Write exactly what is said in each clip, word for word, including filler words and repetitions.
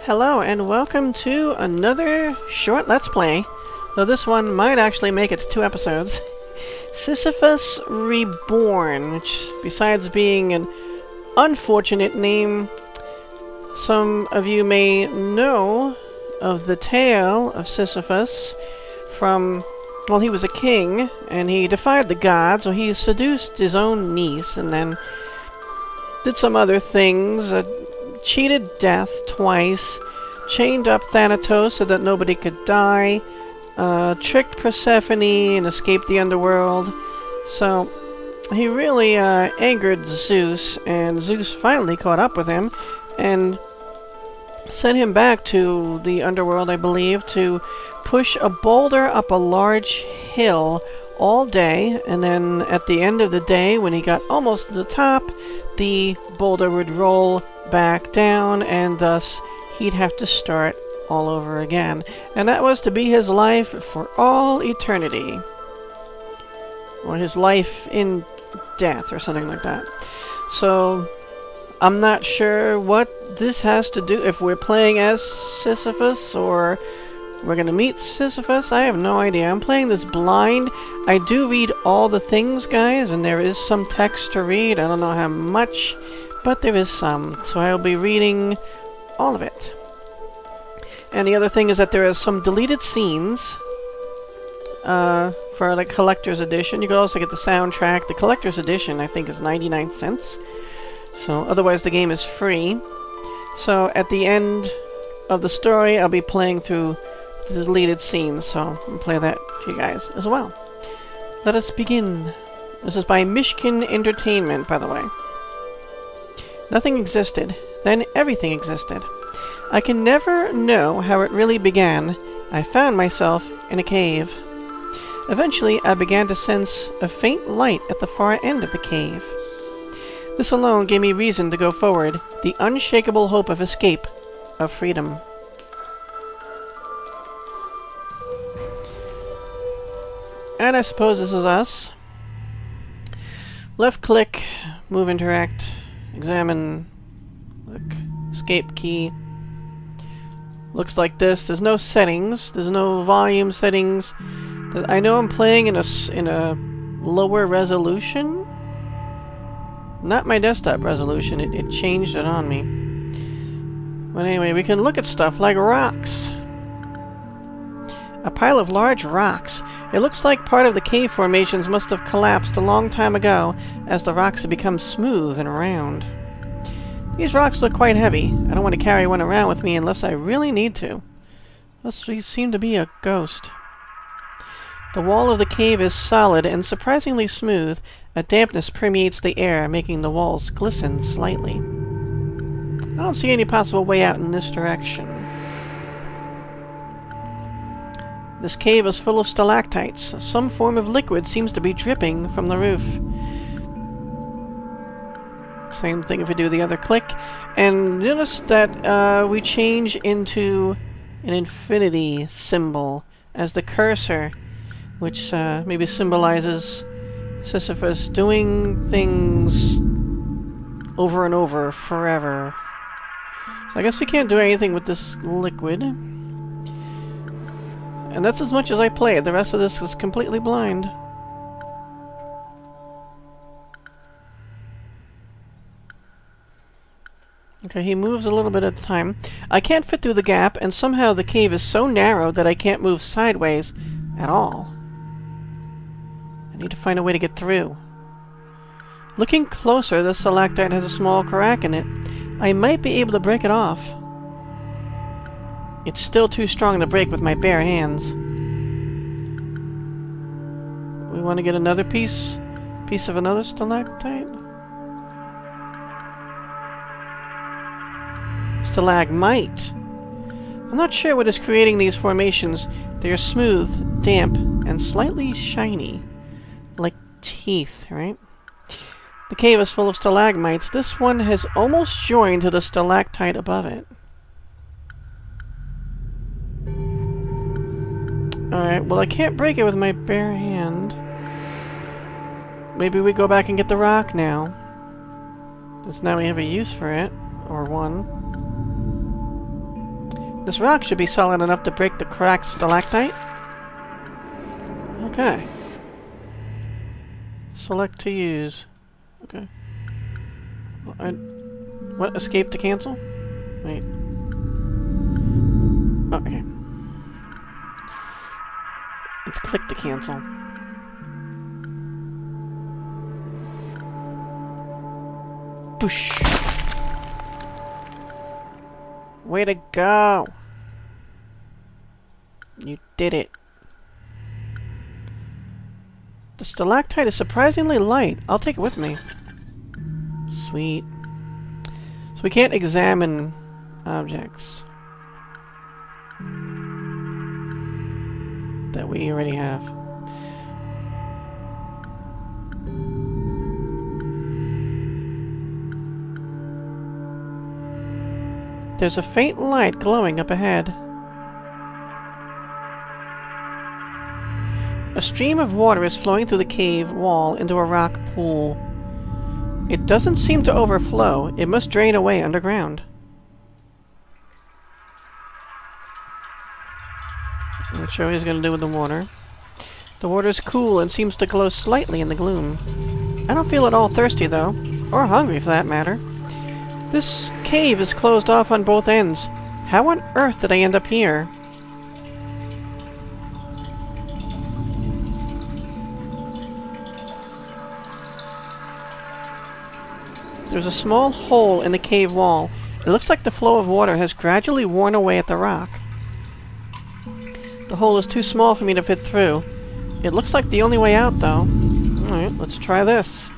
Hello and welcome to another short Let's Play, though this one might actually make it to two episodes. Sisyphus Reborn, which besides being an unfortunate name, some of you may know of the tale of Sisyphus from, well, he was a king and he defied the gods, so he seduced his own niece and then did some other things. Uh, cheated death twice, chained up Thanatos so that nobody could die, uh, tricked Persephone and escaped the underworld. So he really uh, angered Zeus, and Zeus finally caught up with him and sent him back to the underworld, I believe, to push a boulder up a large hill all day, and then at the end of the day, when he got almost to the top, the boulder would roll back down, and thus he'd have to start all over again. And that was to be his life for all eternity. Or his life in death, or something like that. So, I'm not sure what this has to do, if we're playing as Sisyphus, or we're gonna meet Sisyphus. I have no idea. I'm playing this blind. I do read all the things, guys, and there is some text to read. I don't know how much, but there is some. So I'll be reading all of it. And the other thing is that there are some deleted scenes uh, for the collector's edition. You can also get the soundtrack. The collector's edition, I think, is ninety-nine cents. So otherwise the game is free. So at the end of the story, I'll be playing through the deleted scenes, so I'll play that for you guys as well. Let us begin. This is by Myshkin Entertainment, by the way. Nothing existed. Then everything existed. I can never know how it really began. I found myself in a cave. Eventually, I began to sense a faint light at the far end of the cave. This alone gave me reason to go forward, the unshakable hope of escape, of freedom. And I suppose this is us. Left click, move, interact, examine, look, escape key. Looks like this. There's no settings. There's no volume settings. I know I'm playing in a, in a lower resolution. Not my desktop resolution. It, it changed it on me. But anyway, we can look at stuff like rocks. A pile of large rocks. It looks like part of the cave formations must have collapsed a long time ago, as the rocks have become smooth and round. These rocks look quite heavy. I don't want to carry one around with me unless I really need to. This seem to be a ghost. The wall of the cave is solid and surprisingly smooth. A dampness permeates the air, making the walls glisten slightly. I don't see any possible way out in this direction. This cave is full of stalactites. Some form of liquid seems to be dripping from the roof. Same thing if we do the other click. And notice that uh, we change into an infinity symbol as the cursor, which uh, maybe symbolizes Sisyphus doing things over and over forever. So I guess we can't do anything with this liquid. And that's as much as I played. The rest of this is completely blind. Okay, he moves a little bit at a time. I can't fit through the gap, and somehow the cave is so narrow that I can't move sideways at all. I need to find a way to get through. Looking closer, the stalactite has a small crack in it. I might be able to break it off. It's still too strong to break with my bare hands. We want to get another piece, piece of another stalactite? Stalagmite. I'm not sure what is creating these formations. They are smooth, damp, and slightly shiny. Like teeth, right? The cave is full of stalagmites. This one has almost joined to the stalactite above it. Alright, well I can't break it with my bare hand. Maybe we go back and get the rock now. Because now we have a use for it. Or one. This rock should be solid enough to break the cracked stalactite. Okay. Select to use. Okay. Well, I, what? Escape to cancel? Wait. Oh, okay. Let's click to cancel. Boosh! Way to go! You did it. The stalactite is surprisingly light. I'll take it with me. Sweet. So we can't examine objects that we already have. There's a faint light glowing up ahead. A stream of water is flowing through the cave wall into a rock pool. It doesn't seem to overflow. It must drain away underground. Not sure what he's going to do with the water. The water is cool and seems to glow slightly in the gloom. I don't feel at all thirsty, though. Or hungry, for that matter. This cave is closed off on both ends. How on earth did I end up here? There's a small hole in the cave wall. It looks like the flow of water has gradually worn away at the rock. The hole is too small for me to fit through. It looks like the only way out, though. Alright, let's try this.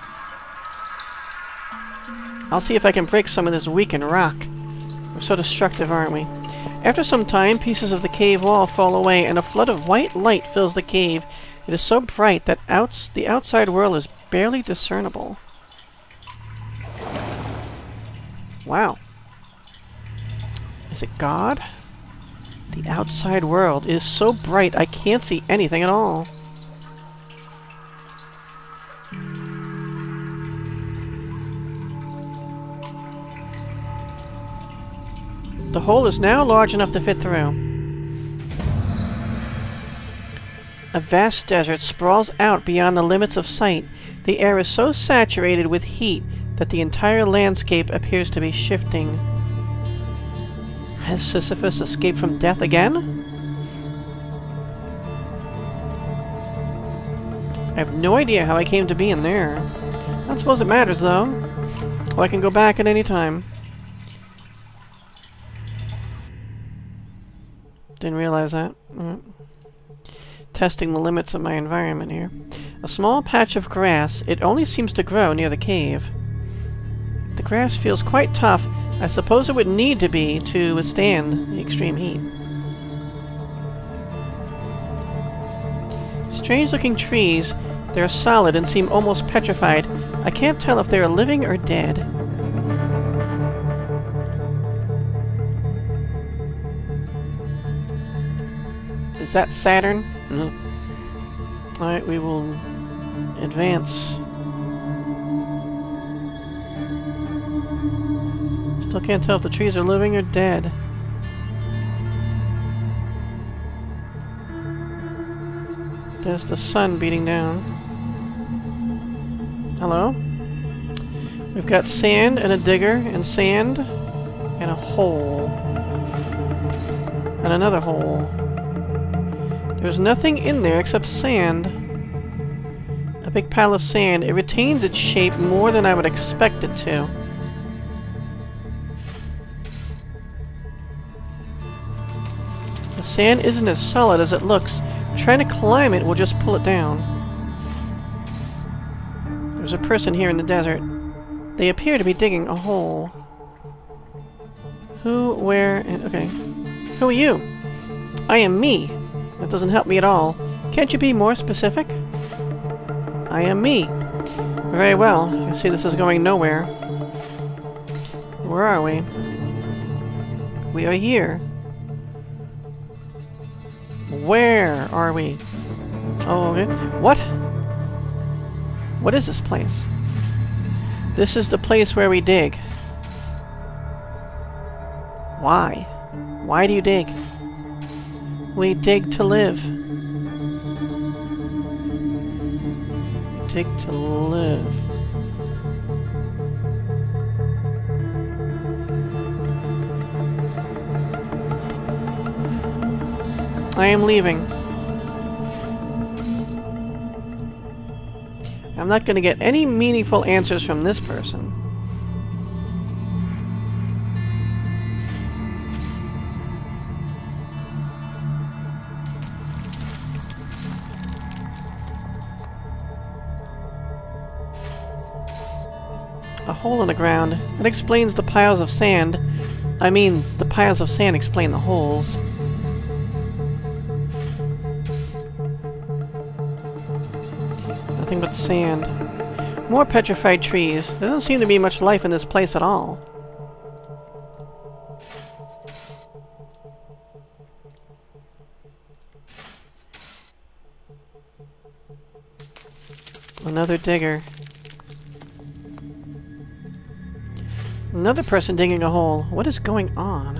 I'll see if I can break some of this weakened rock. We're so destructive, aren't we? After some time, pieces of the cave wall fall away, and a flood of white light fills the cave. It is so bright that outs the outside world is barely discernible. Wow. Is it God? The outside world is so bright I can't see anything at all. The hole is now large enough to fit through. A vast desert sprawls out beyond the limits of sight. The air is so saturated with heat that the entire landscape appears to be shifting. Has Sisyphus escaped from death again? I have no idea how I came to be in there. I don't suppose it matters, though. Well, I can go back at any time. Didn't realize that. Mm. Testing the limits of my environment here. A small patch of grass. It only seems to grow near the cave. The grass feels quite tough. I suppose it would need to be to withstand the extreme heat. Strange-looking trees. They're solid and seem almost petrified. I can't tell if they are living or dead. Is that Saturn? No. Alright, we will advance. Still can't tell if the trees are living or dead. There's the sun beating down. Hello? We've got sand and a digger and sand and a hole. And another hole. There's nothing in there except sand. A big pile of sand. It retains its shape more than I would expect it to. The sand isn't as solid as it looks. Trying to climb it will just pull it down. There's a person here in the desert. They appear to be digging a hole. Who, where, and... okay. Who are you? I am me. That doesn't help me at all. Can't you be more specific? I am me. Very well. I see this is going nowhere. Where are we? We are here. Where are we? Oh, okay. What? What is this place? This is the place where we dig. Why? Why do you dig? We dig to live. We dig to live. I am leaving. I'm not going to get any meaningful answers from this person. A hole in the ground. That explains the piles of sand. I mean, the piles of sand explain the holes. Nothing but sand. More petrified trees. There doesn't seem to be much life in this place at all. Another digger. Another person digging a hole. What is going on?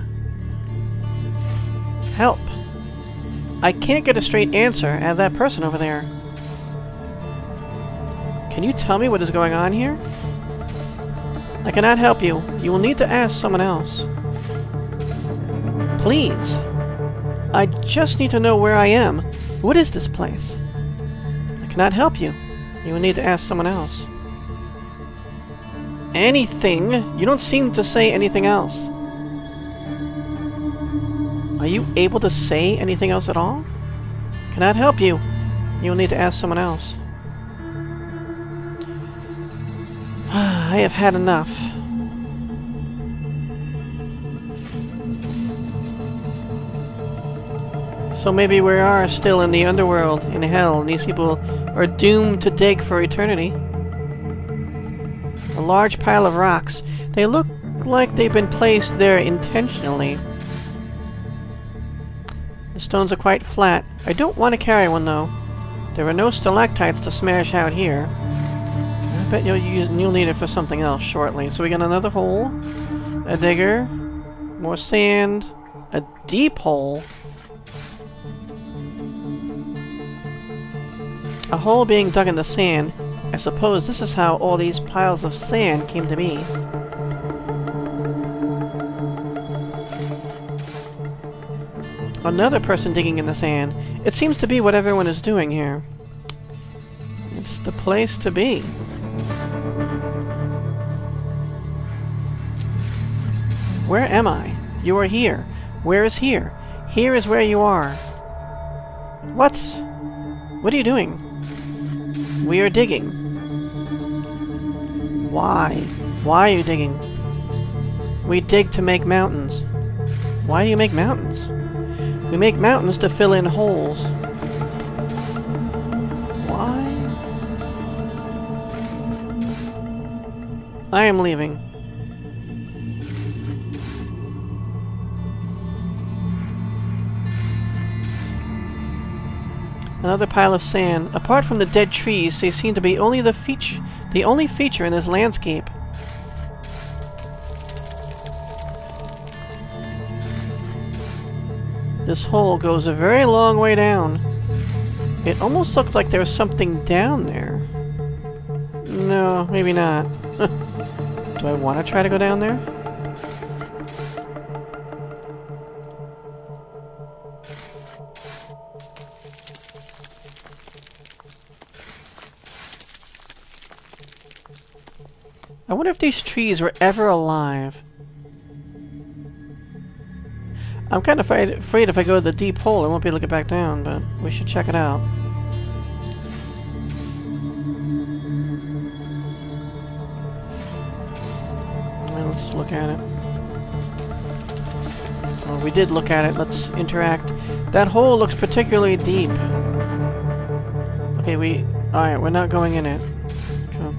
Help! I can't get a straight answer out of that person over there. Can you tell me what is going on here? I cannot help you. You will need to ask someone else. Please. I just need to know where I am. What is this place? I cannot help you. You will need to ask someone else. Anything? You don't seem to say anything else. Are you able to say anything else at all? I cannot help you. You will need to ask someone else. I have had enough. So maybe we are still in the underworld, in hell, and these people are doomed to dig for eternity. A large pile of rocks. They look like they've been placed there intentionally. The stones are quite flat. I don't want to carry one, though. There are no stalactites to smash out here. I bet you'll use you'll need it for something else shortly. So we got another hole, a digger, more sand, a deep hole, a hole being dug in the sand. I suppose this is how all these piles of sand came to be. Another person digging in the sand. It seems to be what everyone is doing here. It's the place to be. Where am I? You are here. Where is here? Here is where you are. What? What are you doing? We are digging. Why? Why are you digging? We dig to make mountains. Why do you make mountains? We make mountains to fill in holes. Why? I am leaving. Another pile of sand. Apart from the dead trees, they seem to be only the feature, the only feature in this landscape. This hole goes a very long way down. It almost looks like there's something down there. No, maybe not. Do I want to try to go down there? I wonder if these trees were ever alive. I'm kind of afraid, afraid if I go to the deep hole I won't be able to get back down, but we should check it out. Well, let's look at it. Well, we did look at it. Let's interact. That hole looks particularly deep. Okay, we... Alright, we're not going in it. Okay.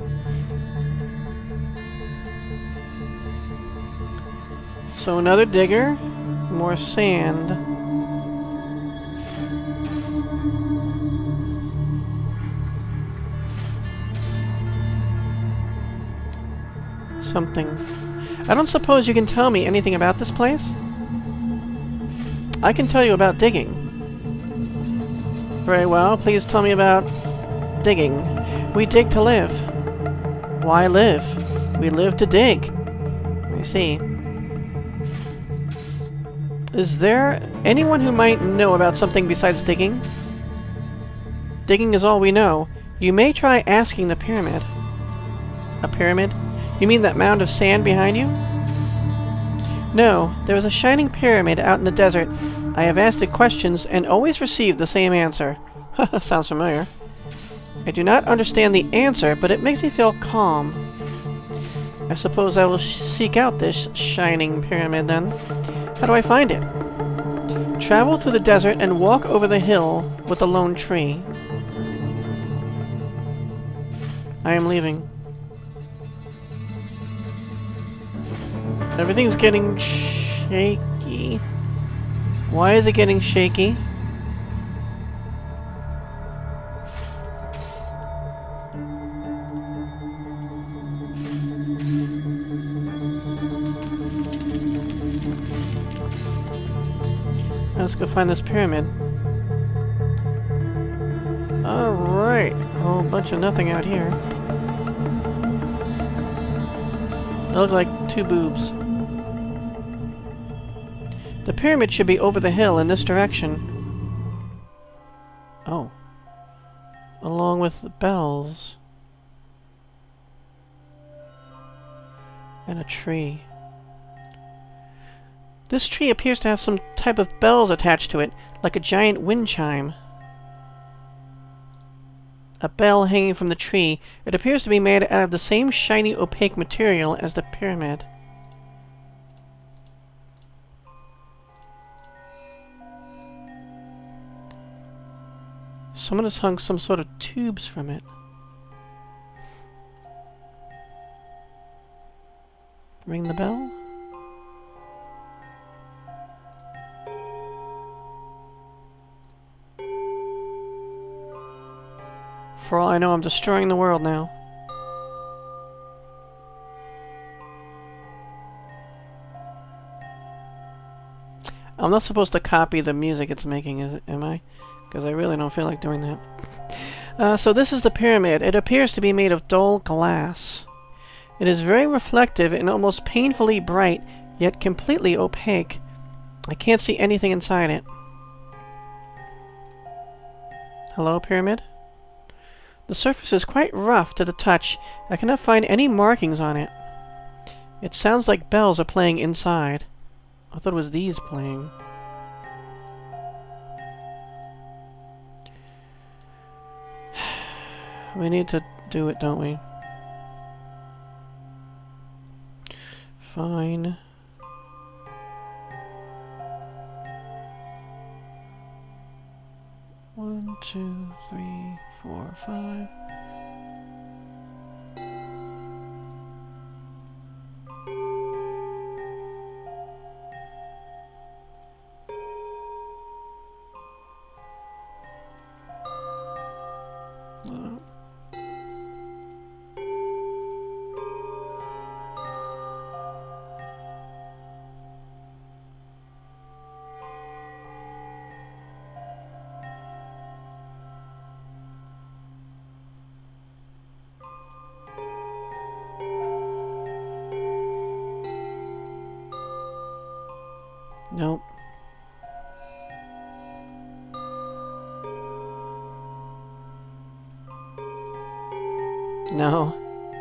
So another digger. More sand. Something. I don't suppose you can tell me anything about this place? I can tell you about digging. Very well, please tell me about digging. We dig to live. Why live? We live to dig. I see. Is there anyone who might know about something besides digging? Digging is all we know. You may try asking the pyramid. A pyramid? You mean that mound of sand behind you? No, there is a shining pyramid out in the desert. I have asked it questions and always received the same answer. Sounds familiar. I do not understand the answer, but it makes me feel calm. I suppose I will sh seek out this shining pyramid then. How do I find it? Travel through the desert and walk over the hill with the lone tree. I am leaving. Everything's getting shaky. Why is it getting shaky? Let's go find this pyramid. Alright, a whole bunch of nothing out here. They look like two boobs. The pyramid should be over the hill in this direction. Oh. Along with the bells. And a tree. This tree appears to have some type of bells attached to it, like a giant wind chime. A bell hanging from the tree. It appears to be made out of the same shiny, opaque material as the pyramid. Someone has hung some sort of tubes from it. Ring the bell? For all I know, I'm destroying the world now. I'm not supposed to copy the music it's making, is it, am I? Because I really don't feel like doing that. Uh, so this is the pyramid. It appears to be made of dull glass. It is very reflective and almost painfully bright, yet completely opaque. I can't see anything inside it. Hello, pyramid? The surface is quite rough to the touch. I cannot find any markings on it. It sounds like bells are playing inside. I thought it was these playing. We need to do it, don't we? Fine. One, two, three, four, five. Uh. Nope. No.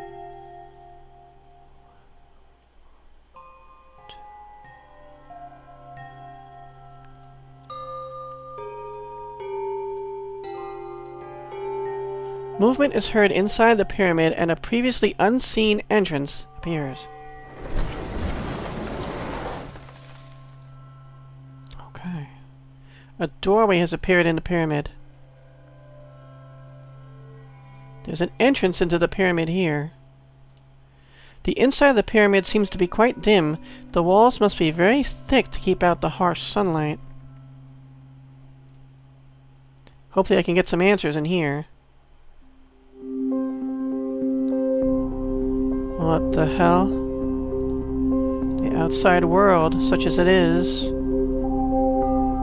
Movement is heard inside the pyramid and a previously unseen entrance appears. Okay. A doorway has appeared in the pyramid. There's an entrance into the pyramid here. The inside of the pyramid seems to be quite dim. The walls must be very thick to keep out the harsh sunlight. Hopefully I can get some answers in here. What the hell? The outside world, such as it is.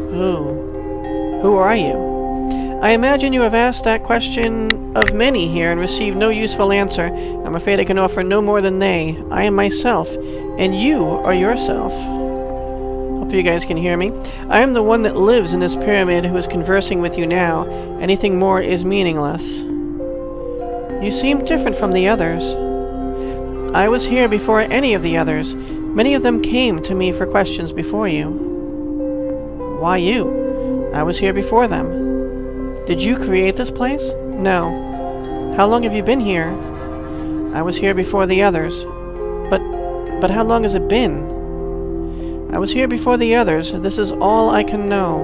Who? Who are you? I imagine you have asked that question of many here and received no useful answer. I'm afraid I can offer no more than they. I am myself, and you are yourself. Hope you guys can hear me. I am the one that lives in this pyramid who is conversing with you now. Anything more is meaningless. You seem different from the others. I was here before any of the others. Many of them came to me for questions before you. Why you? I was here before them. Did you create this place? No. How long have you been here? I was here before the others. But, but how long has it been? I was here before the others. This is all I can know.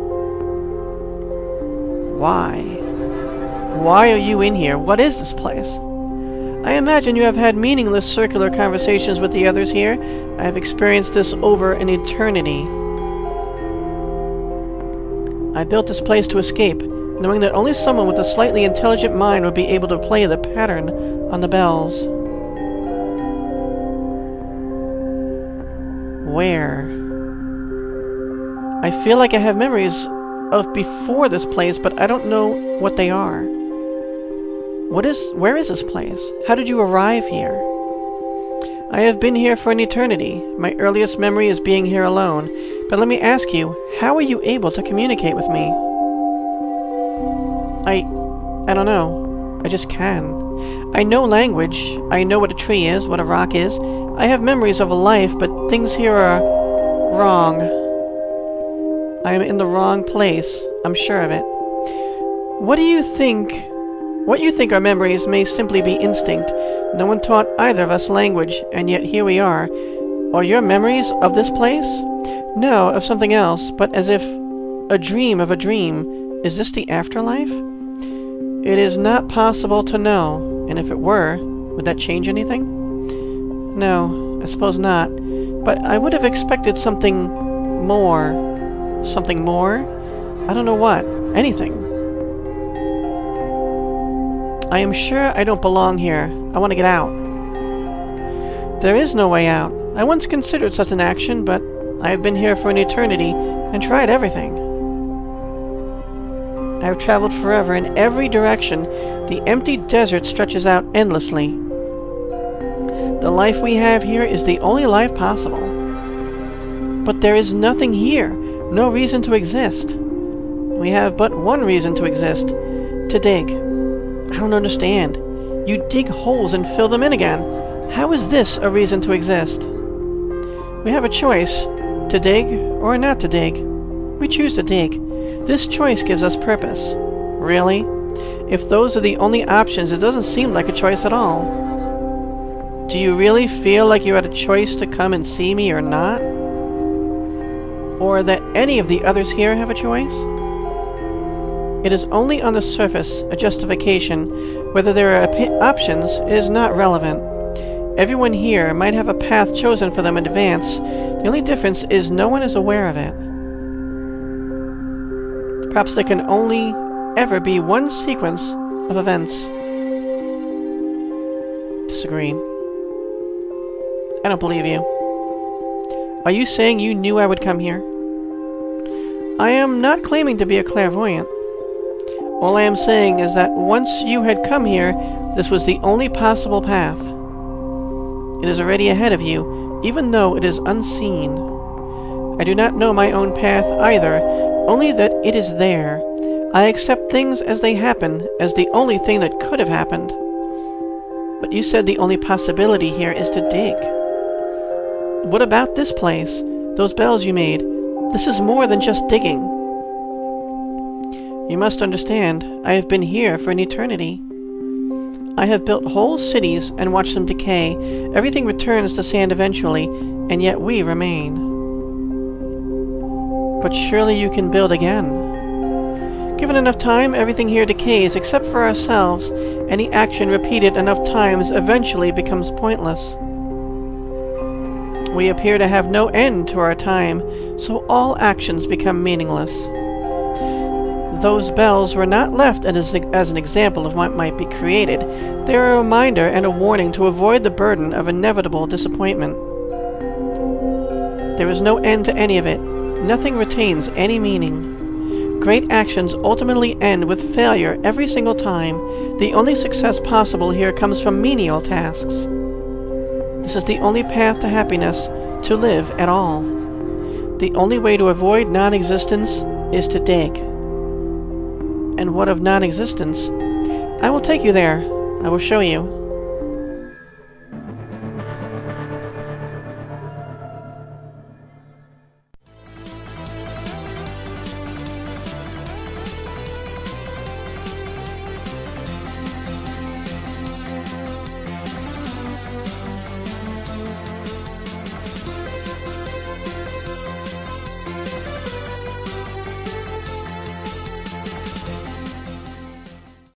Why? Why are you in here? What is this place? I imagine you have had meaningless circular conversations with the others here. I have experienced this over an eternity. I built this place to escape, knowing that only someone with a slightly intelligent mind would be able to play the pattern on the bells. Where? I feel like I have memories of before this place, but I don't know what they are. What is... where is this place? How did you arrive here? I have been here for an eternity. My earliest memory is being here alone. But let me ask you, how are you able to communicate with me? I... I don't know. I just can. I know language. I know what a tree is, what a rock is. I have memories of a life, but things here are... wrong. I am in the wrong place. I'm sure of it. What do you think... What you think are memories may simply be instinct. No one taught either of us language, and yet here we are. Are your memories of this place? No, of something else, but as if a dream of a dream. Is this the afterlife? It is not possible to know, and if it were, would that change anything? No, I suppose not. But I would have expected something more. Something more? I don't know what. Anything. I am sure I don't belong here. I want to get out. There is no way out. I once considered such an action, but I have been here for an eternity and tried everything. I have traveled forever in every direction. The empty desert stretches out endlessly. The life we have here is the only life possible. But there is nothing here. No reason to exist. We have but one reason to exist. To dig. I don't understand. You dig holes and fill them in again. How is this a reason to exist? We have a choice. To dig or not to dig. We choose to dig. This choice gives us purpose. Really? If those are the only options, it doesn't seem like a choice at all. Do you really feel like you had a choice to come and see me or not? Or that any of the others here have a choice? It is only on the surface a justification. Whether there are op options is not relevant. Everyone here might have a path chosen for them in advance. The only difference is no one is aware of it. Perhaps there can only ever be one sequence of events. Disagree. I don't believe you. Are you saying you knew I would come here? I am not claiming to be a clairvoyant. All I am saying is that once you had come here, this was the only possible path. It is already ahead of you, even though it is unseen. I do not know my own path either, only that it is there. I accept things as they happen, as the only thing that could have happened. But you said the only possibility here is to dig. What about this place? Those bells you made? This is more than just digging. You must understand, I have been here for an eternity. I have built whole cities and watched them decay. Everything returns to sand eventually, and yet we remain. But surely you can build again. Given enough time, everything here decays, except for ourselves. Any action repeated enough times eventually becomes pointless. We appear to have no end to our time, so all actions become meaningless. Those bells were not left as, as an example of what might be created. They are a reminder and a warning to avoid the burden of inevitable disappointment. There is no end to any of it. Nothing retains any meaning. Great actions ultimately end with failure every single time. The only success possible here comes from menial tasks. This is the only path to happiness, to live at all. The only way to avoid non-existence is to dig. And what of non-existence? I will take you there. I will show you.